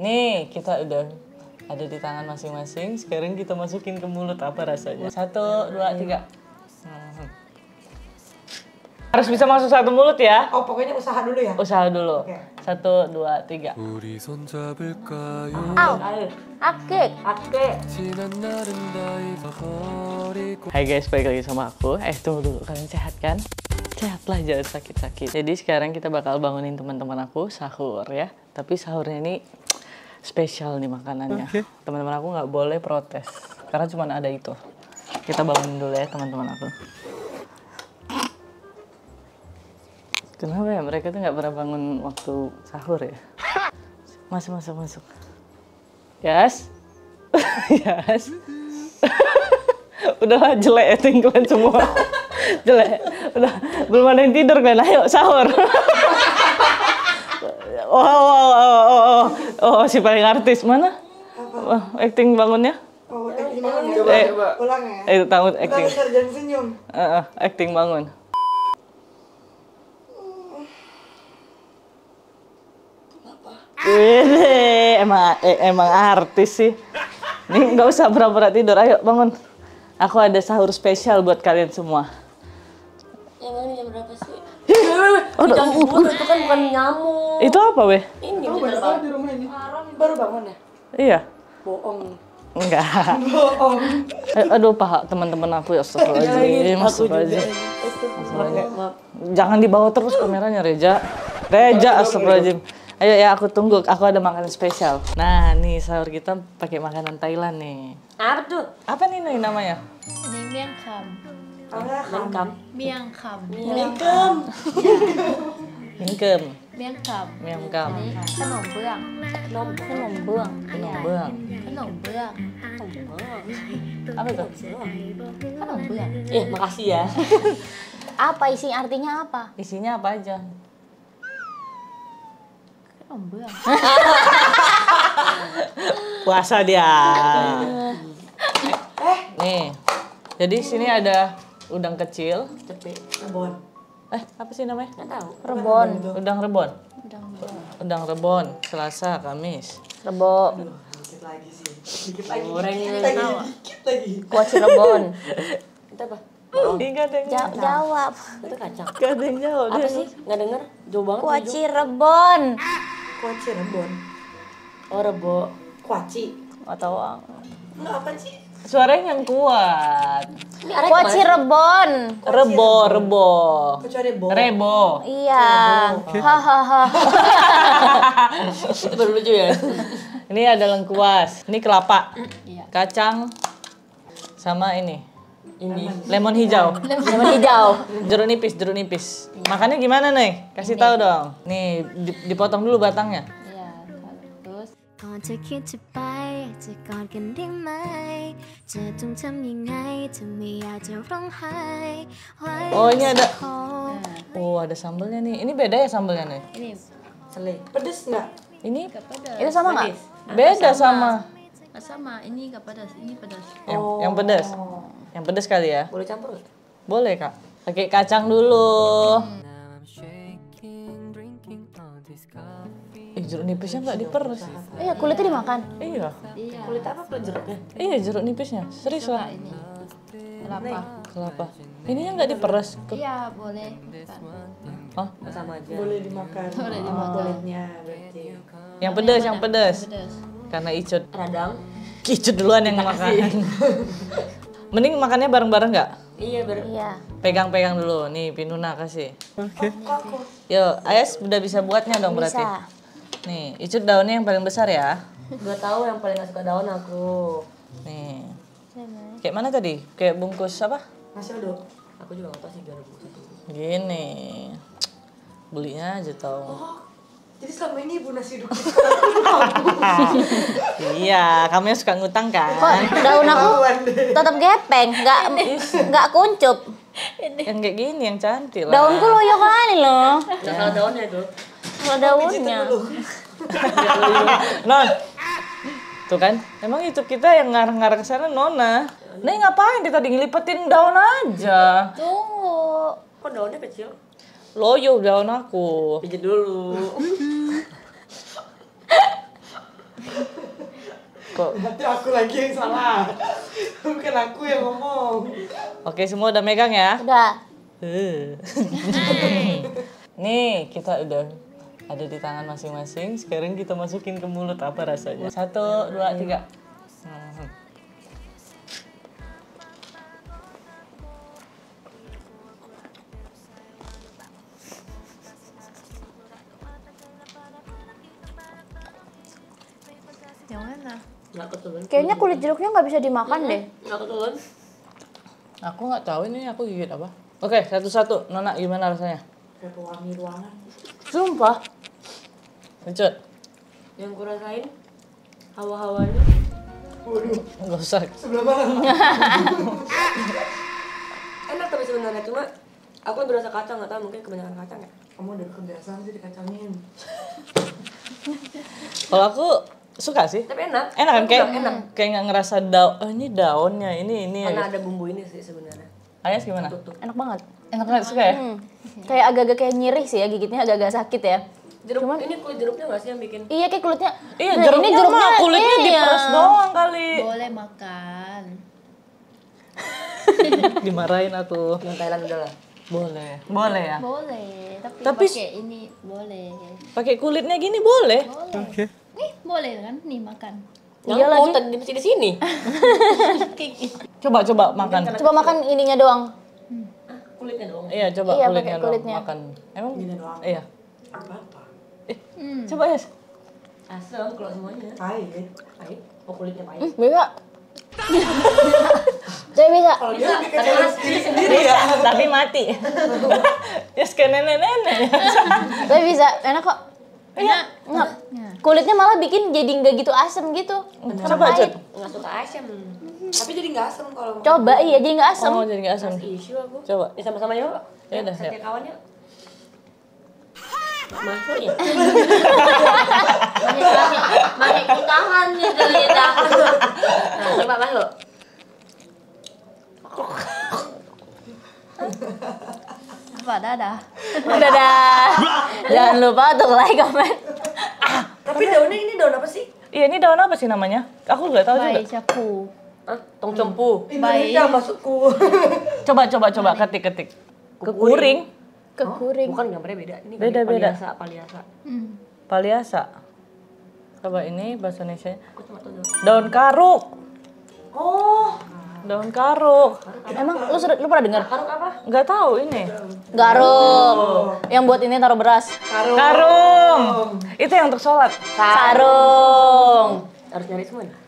Nih, kita udah ada di tangan masing-masing. Sekarang kita masukin ke mulut, apa rasanya? 1, 2, 3. Harus bisa masuk satu mulut ya? Oh, pokoknya usaha dulu ya? Usaha dulu. Oke. 1, 2, 3. Au, akik. Hai guys, balik lagi sama aku. Tunggu dulu, kalian sehat kan? Sehat lah, jangan sakit-sakit. Jadi sekarang kita bakal bangunin teman-teman aku sahur ya. Tapi sahurnya ini spesial nih makanannya. Teman-teman aku nggak boleh protes karena cuma ada itu. Kita bangunin dulu ya teman-teman aku. Kenapa ya mereka tuh nggak pernah bangun waktu sahur ya? Masuk. Yes. Yes. Udahlah, jelek ya tinggalan semua. Jelek. Udah belum ada yang tidur kan? Ayo sahur. Oh, si paling artis mana? Acting bangunnya? Oh, acting bangun. Coba. Ulang ya. Itu tahu acting. Sarjan senyum. Acting bangun. Emang artis sih. Nih nggak usah pura-pura tidur, ayo bangun. Aku ada sahur spesial buat kalian semua. Emang ini jam berapa sih? Jam 10 itu kan bukan nyamuk. Itu apa weh? Ini Kamu banyak banget di rumah ini. Baru bangun ya? Iya. Bohong. Enggak. Bohong. Aduh paha teman-teman aku ya, astagfirullahaladzim. Jangan dibawa terus kameranya, Reja. Astagfirullahaladzim. Ayo ya, aku tunggu. Aku ada makanan spesial. Nah, nih sahur kita pakai makanan Thailand nih. Apa tuh? Apa nih namanya? Ini miang kam. Lengkap. Miang kam. Lengkap. Mingkem. Miang kam. Miang kam. Ini khnom beang. Nom. Khnom beang. Khnom beang. Khnom beang. Apa tuh? Khnom beang. Makasih ya. Apa isi artinya apa? Isinya apa aja? Khnom beang. Puasa dia. Nih. Jadi sini ada udang kecil. Rebon. Apa sih namanya? Nggak tahu. Rebon. Udang rebon. Udang beang. Udang rebon. Selasa, Kamis. Rebo. Dikit lagi sih. Dikit lagi. Goreng Dikit lagi. Kuah Cirebon. Itu apa? Enggak ada yang Jawab. Itu kacang. Nggak ada yang jawab. Apa sih? Nggak denger? Jauh banget. Kuah Cirebon. Kuaci rebon. Oh, rebo. Kuaci. Atau Enggak apa sih? suaranya yang kuat. Ini arek Kuah kemana? Cirebon. Rebo. Kecuali rebo. Rebo. Iya. Hahaha. Itu baru lucu ya. Ini ada lengkuas. Ini kelapa. Iya. Kacang. Sama ini. Ini. Lemon hijau. Lemon hijau. Jeruk nipis. Makannya gimana nih? Kasih tahu dong. Nih, dipotong dulu batangnya. Iya. Terus. ก่อนจะคิดจะไปจะกอดกันได้ไหมจะต้องทำยังไงถ้าไม่อยากจะร้องไห้ไว้ Oh, ini ada. ขอ Oh, ada sambelnya nih. Ini beda ya sambelnya nih? Ini Sele. Pedes enggak? Ini nggak pedas. ini sama nggak? Beda sama. Nggak sama. Ini nggak pedas. Ini pedas. Yang pedas. Yang pedas kali ya? Boleh campur nggak? Boleh, Kak. Pakai kacang dulu. Jeruk nipisnya nggak diperes. Iya, kulitnya dimakan. Iya. Iya. Kulit apa? Kulit jeruknya? Iya, jeruk nipisnya. Serius lah. Ini. Kelapa. Kelapa. Ininya nggak diperes. Iya, boleh. Bukan. Hah? Sama aja. Boleh dimakan. Boleh dimakan. Kulitnya berarti. Yang pedas, yang pedas. Pedas. Karena Icut. Radang. Icut duluan yang makan. Mending makannya bareng-bareng nggak? Iya, Iya. Pegang-pegang dulu. Nih, Pinuna kasih. Yuk, Ayas udah bisa buatnya dong berarti. Bisa. Nih, Icut daunnya yang paling besar ya. Gak tahu yang paling gak suka daun aku. Nih. Kayak mana tadi? Kayak bungkus apa? Nasi uduk. Aku juga gak tahu sih gimana bungkus itu. Gini. Belinya aja tau. Jadi selama ini ibu nasi uduk. Iya, kamu yang suka ngutang kan? Kok daun aku tetap gepeng, nggak kuncup. Yang kayak gini, yang cantik lah. Daunku loyo kali loh. Gak salah daunnya itu. Kalau daunnya. Non. Tuh kan, emang itu kita yang ngarah-ngarah ke sana Nona. Nih ngapain dia tadi ngelipetin daun aja? Tunggu. Kok daunnya kecil? Loyo daun aku. Pijit dulu. kok. Nanti aku lagi yang salah. Bukan aku yang ngomong. Oke, semua udah megang ya? Udah. Nih, kita udah ada di tangan masing-masing. Sekarang kita masukin ke mulut, apa rasanya? 1, 2, 3. Yang mana? Nggak ketelan. Kayaknya kulit jeruknya nggak bisa dimakan deh. Nggak ketelan. Aku nggak tahu ini aku gigit apa. Oke, satu-satu. Nona, gimana rasanya? Kayak pewangi ruangan. Sumpah. Lanjut. Yang ku rasain hawa-hawanya. Waduh, Nggak usah. sebelah mana? Enak tapi sebenarnya cuma aku berasa kacang, nggak tahu mungkin kebanyakan kacang ya. Kamu udah kebiasaan sih dikacangin. Kalau aku suka sih. Tapi enak. Enak kan? Kayak enak. kayak nggak ngerasa daun. Oh, ini daunnya, ini. Karena ada bumbu ini sih sebenarnya. Ayas gimana? Tutup. Enak banget. Enak banget, suka ya? Kayak agak-agak kayak nyirih sih ya, gigitnya agak-agak sakit ya. Jeruk ini kulit jeruknya nggak sih yang bikin? Iya kayak kulitnya. Iya, Nah, jeruknya, ini jeruknya mah kulitnya iya. diperes doang kali. Boleh makan. Dimarahin atuh. Yang Thailand udah lah. Boleh. Boleh ya? Boleh, Tapi tapi pakai ini boleh. Pakai kulitnya gini boleh. Boleh. Nih, boleh kan? Nih makan. Iya lagi. Tadi di sini. Coba makan. Coba makan ininya doang. Kulitnya doang. Iya, coba Iya, kulitnya, pakai doang, kulitnya. makan. Emang? Gini doang. Iya. Apa-apa. Coba ya. Asam kalau semuanya. Pahit. Pahit. Oh kulitnya pahit. Bisa. Saya bisa. Kalau dia bikin sendiri Iya, tapi mati. Ya kayak nenek-nenek. Saya bisa. Enak kok. Iya. Enak. Kulitnya malah bikin jadi nggak gitu asem gitu. Coba, Cut. Nggak suka asam. Tapi jadi nggak asem kalau Coba iya jadi nggak asem. Oh, jadi nggak asam. Isu aku. Coba. Ya sama-sama yuk. Ya udah, Setiap yuk. kawan yuk. Masuk ya. Banyak kitahan gitu ya. Nah, coba masuk. Apa dadah? Dadah. Jangan lupa untuk like, comment. Tapi daunnya ini daun apa sih? Iya, ini daun apa sih namanya? Aku nggak tahu Baik, juga. capu. Hah? Tong cempu. Indonesia maksudku. Coba ketik. Kekuring. Kekuring. Bukan gambarnya beda. Ini Beda. paliasa. Paliasa. Coba ini bahasa Indonesia. Aku cuma tahu dulu. Daun karuk. Oh, Daun karuk. Emang lu pernah dengar? Karuk apa? Nggak tahu ini. Garuk. Yang buat ini taruh beras. Karung. Itu yang untuk sholat. Sarung. Harus nyari semua nih.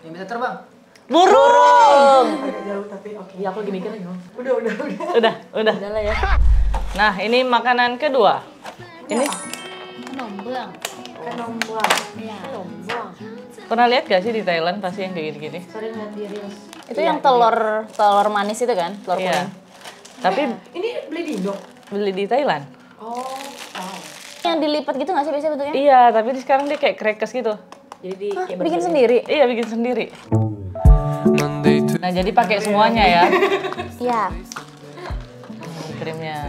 Burung. agak jauh tapi oke. Iya, aku lagi mikir nih. Udah. Udah. Udah lah ya. Nah, ini makanan kedua. Ini Nombang. Kenombang. Ya. pernah lihat gak sih di Thailand pasti yang kayak gini-gini? Sering lihat di reels. Itu yang telur manis itu kan? Telur Iya. kuning. Tapi Ini beli di Indo. beli di Thailand. Oh, tahu. Yang dilipat gitu nggak sih biasanya bentuknya? Iya, tapi sekarang dia kayak crackers gitu. Jadi Hah, kayak bikin sendiri? Iya, bikin sendiri. Nah, jadi pakai semuanya ya. Iya. Krimnya.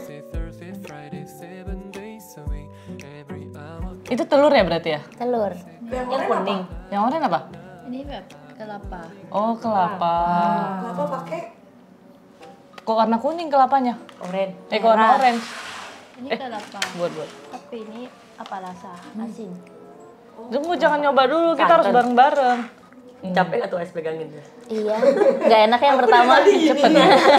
Itu telur ya berarti ya? Telur. Yang kuning. Yang oranye apa? Ini kelapa. Oh, kelapa. Kenapa pakai? Kok warna kuning kelapanya? oren. Kok warna orange? Ini kelapa. Buat. Tapi ini apa rasa? Asin. Tunggu, jangan nyoba dulu, kita harus Santan. bareng-bareng. Capek atau es pegangin? Iya. Nggak enak yang pertama. Cepet.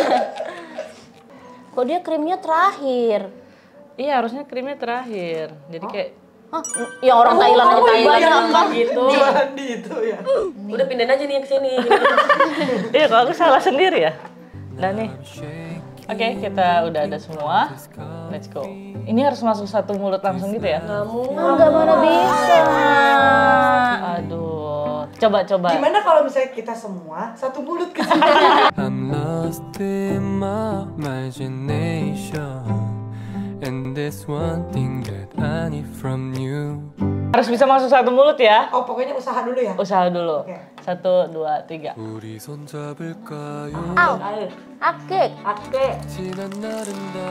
Kok dia krimnya terakhir? Iya, harusnya krimnya terakhir. Jadi kayak Hah? Yang orang Thailand aja Thailand. Gitu. Jualan di itu ya. Udah pindahin aja nih yang kesini. iya, kok aku salah sendiri ya? Nah nih. Oke, kita udah ada semua. Let's go. Ini harus masuk satu mulut langsung gitu ya? Enggak mana bisa. Aduh. Coba. Gimana kalau misalnya kita semua satu mulut ke sini? I'm lost in my imagination, and there's one thing that I need from you. Harus bisa masuk satu mulut ya? Oh, pokoknya usaha dulu ya. Usaha dulu. Oke. 1, 2, 3. 우리 손잡을까요? Au. Ayo. Akik. Ake. 지난 날은 다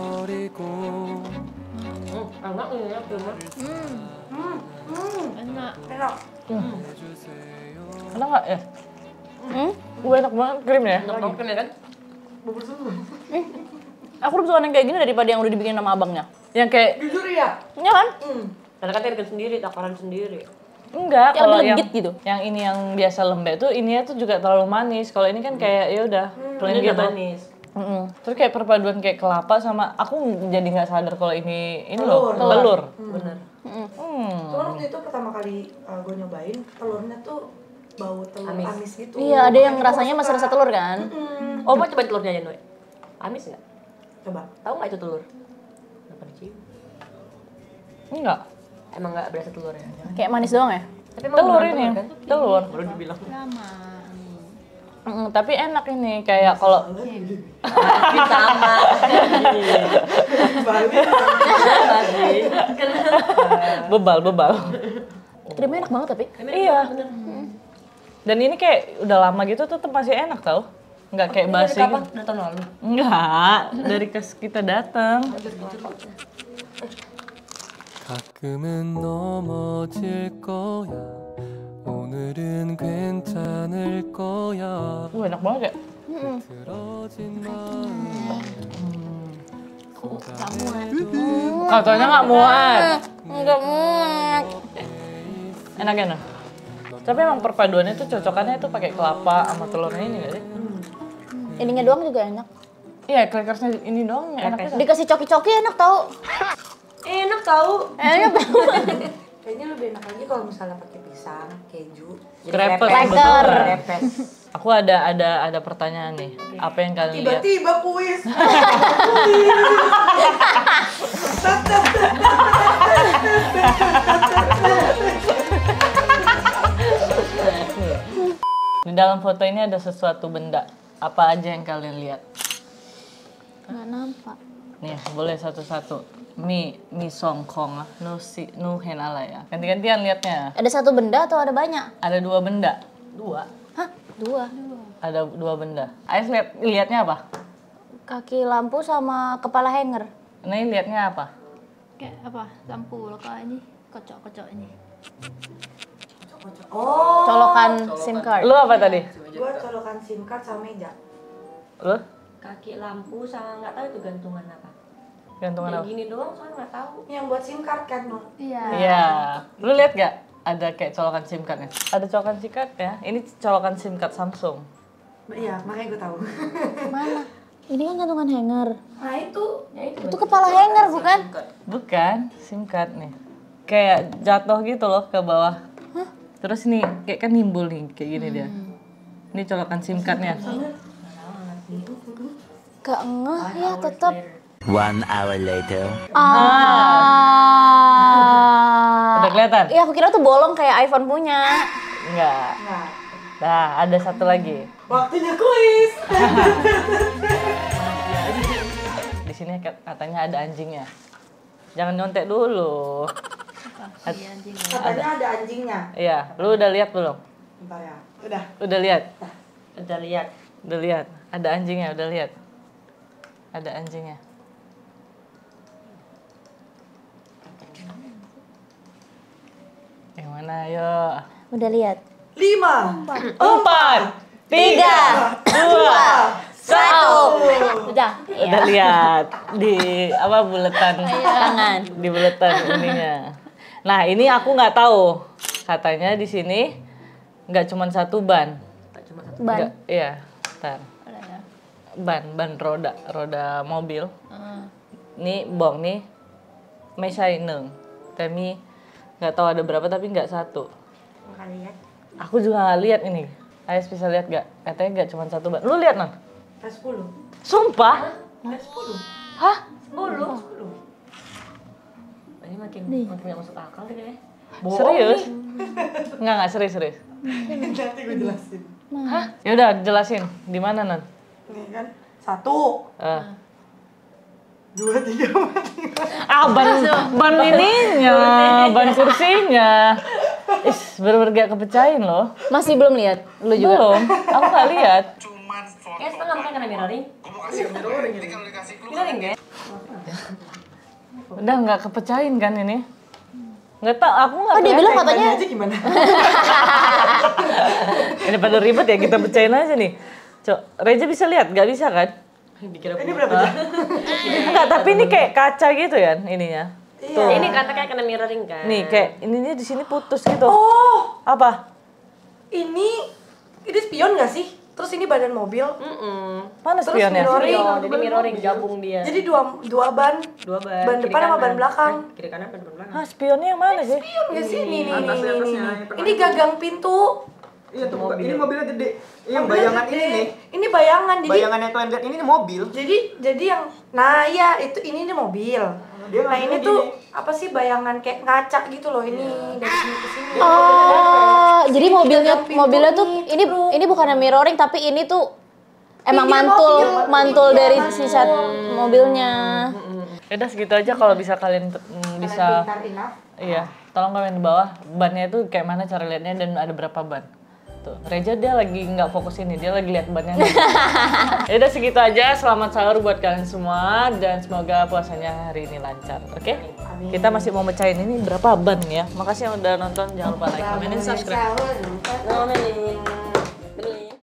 잊어버리고 Enak ini ya filmnya. Enak. Enak. Enak nggak ya? Enak banget krimnya. Enak banget kan ya kan? Aku lebih suka yang kayak gini daripada yang udah dibikin sama abangnya. Yang kayak Jujur ya? Iya kan? Karena kan tirikan sendiri, takaran sendiri. enggak Yang kalau lebih yang legit gitu. yang ini yang biasa lembek tuh ininya tuh juga terlalu manis. Kalau ini kan kayak ya udah plain Ini gitu. udah manis. Terus kayak perpaduan kayak kelapa sama aku jadi nggak sadar kalau ini loh telur. Bener. Cuma waktu itu pertama kali gue nyobain, telurnya tuh bau telur amis gitu. Iya, ada yang Makanya rasanya gua masih suka. rasa telur kan? Oh, mau cobain telurnya aja, Noe. Amis nggak? Coba. Tahu nggak itu telur? Kenapa dicium? Enggak. Emang nggak berasa telur ya? Kayak manis doang ya? Tapi emang Telur beneran ini. kan? Telur. Baru dibilang. Lama. Tapi enak ini kayak kalau Tapi sama. Balik. bebal. Krimnya enak banget tapi. Iya. Dan ini kayak udah lama gitu tetap masih enak tau. Nggak kayak basi. Kapan? Gitu. Udah tahun lalu. Enggak, dari kes kita datang. 가끔은 넘어질 거야 오늘은 괜찮을 거야 Enak banget ya. 들어진 마음 Katanya nggak muat. Enggak muat. Enak. Tapi emang perpaduannya tuh cocokannya tuh pakai kelapa sama telurnya ini nggak sih? Ininya doang juga enak. Iya, crackersnya ini doang enaknya. Dikasih coki-coki enak tau. Enak tahu. Enak tau. Kayaknya lebih enak lagi kalau misalnya pakai pisang, keju. Crepes. Cracker. Repes. Aku ada pertanyaan nih. Apa yang kalian lihat? Tiba-tiba kuis. Di dalam foto ini ada sesuatu benda. Apa aja yang kalian lihat? Nggak nampak. Nih, boleh satu-satu. Mi songkong lah. Nu hen ala ya. Ganti-gantian liatnya. Ada satu benda atau ada banyak? Ada 2 benda. 2. Hah? 2. Ada 2 benda. Ais lihatnya apa? Kaki lampu sama kepala hanger. Nah, ini lihatnya apa? Kayak apa? Lampuแล้วก็ ini kocok-kocok ini. Oh. Colokan SIM card. Lu apa tadi? Gue colokan SIM card sama meja. Lu? Kaki lampu sama nggak tahu itu gantungan apa. Gantungan Kayak apa? gini doang soalnya nggak tahu. Yang buat SIM card kan, Nur? Iya. Iya. Lu lihat gak? Ada kayak colokan SIM cardnya. Ada colokan SIM card ya. Ini colokan SIM card Samsung. Iya, makanya gue tahu. Mana? Ini kan gantungan hanger. Nah itu. Itu kepala hanger bukan? Bukan, SIM card nih. Kayak jatuh gitu loh ke bawah. Terus nih, kayak kan nimbul nih, kayak gini dia. Ini colokan SIM cardnya. Gak ngeh ya tetap. 1 hour later. Udah kelihatan? Iya aku kira tuh bolong kayak iPhone punya. Enggak. Nah, ada satu lagi. Waktunya kuis. Di sini katanya ada anjingnya. Jangan nyontek dulu. Katanya ada anjingnya. Iya, lu udah lihat belum? Bentar ya. Udah. Udah lihat? Udah lihat. Udah lihat. Ada anjingnya, udah lihat. Ada anjingnya. Yang mana, ayo? Udah lihat. 5, 4, 3, 2, 1. Udah. Udah lihat di apa buletan Tangan. di buletan ininya. Nah, ini aku nggak tahu. Katanya di sini nggak cuma satu ban. Ban. Nggak- iya, bentar. Ban roda mobil. Nih bong nih, mesai neng. Tapi nggak tahu ada berapa tapi nggak satu. Makanya lihat. Aku juga nggak lihat ini. Ais bisa lihat nggak? Katanya nggak cuma satu ban. Lu lihat non? P10. Sumpah? P10. Hah? 10. Ini makin nggak masuk akal deh kayaknya. Serius? Nggak serius. Nanti gue jelasin. Hah? Yaudah jelasin. Di mana non? Nih kan. 1, 2, 3, 4. Ban ininya, ban kursinya. Is, bener-bener gak kepecahin loh. Masih belum lihat. Lu juga. Belum, aku gak lihat. Kayak setengah makanya kena mirroring. Mirroring kan? Udah gak kepecahin kan ini? Nggak tahu, aku nggak. Oh dia bilang katanya. aja gimana? Ini pada ribet ya, kita pecahin aja nih. Cok, Reza bisa lihat? Nggak bisa kan? Ini berapa jam? Enggak, tapi ini kayak kaca gitu ya ininya. Iya. Ini kan kayak kena mirroring kan. Nih, kayak ininya di sini putus gitu. Oh, Apa? ini spion nggak sih? Terus ini badan mobil. Mana Terus spionnya? mirroring. Jadi mirroring gabung dia. Jadi dua ban. Dua ban. Ban kiri depan sama kanan. ban belakang. Kiri kanan ban belakang. Hah, spionnya yang mana sih? Spion nggak sih? Nih. Atasnya, Ini gagang pintu. Iya tuh, ini mobilnya gede. Yang bayangan ini nih. Ini bayangan. Jadi Bayangan yang kalian lihat ini nih mobil. jadi yang ya ini mobil. Dia Nah ini ngambilnya tuh gini. apa sih bayangan kayak ngaca gitu loh ini dari sini ke sini. Oh, jadi Ini mobilnya gagang pintu tuh nih, ini bukan mirroring tapi ini tuh emang Ini mantul mobil. dari Iya, sisa mobilnya. Udah segitu aja kalau bisa kalian bisa. Pintar enough. Iya, tolong komen di bawah bannya itu kayak mana cara lihatnya dan ada berapa ban. Tuh, Reza dia lagi nggak fokus ini, dia lagi lihat bannya. Ya udah segitu aja, selamat sahur buat kalian semua dan semoga puasanya hari ini lancar, oke? Kita masih mau mecahin ini berapa ban ya. Makasih yang udah nonton, jangan lupa like, comment, dan subscribe. Nomelin.